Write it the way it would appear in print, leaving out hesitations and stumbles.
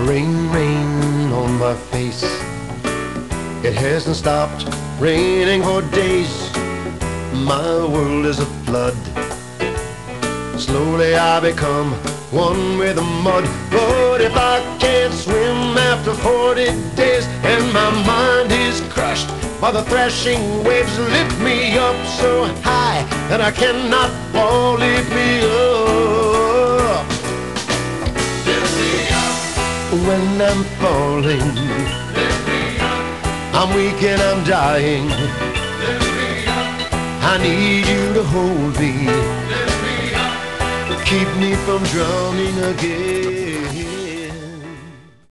Rain, rain on my face. It hasn't stopped raining for days. My world is a flood. Slowly I become one with the mud. But if I can't swim after 40 days, and my mind is crushed while the thrashing waves lift me up so high that I cannot fall, lift me up. Lift me up. When I'm falling, Lift me up. I'm weak and I'm dying. Lift me up. I need you to hold me, Lift me up. keep me from drowning again.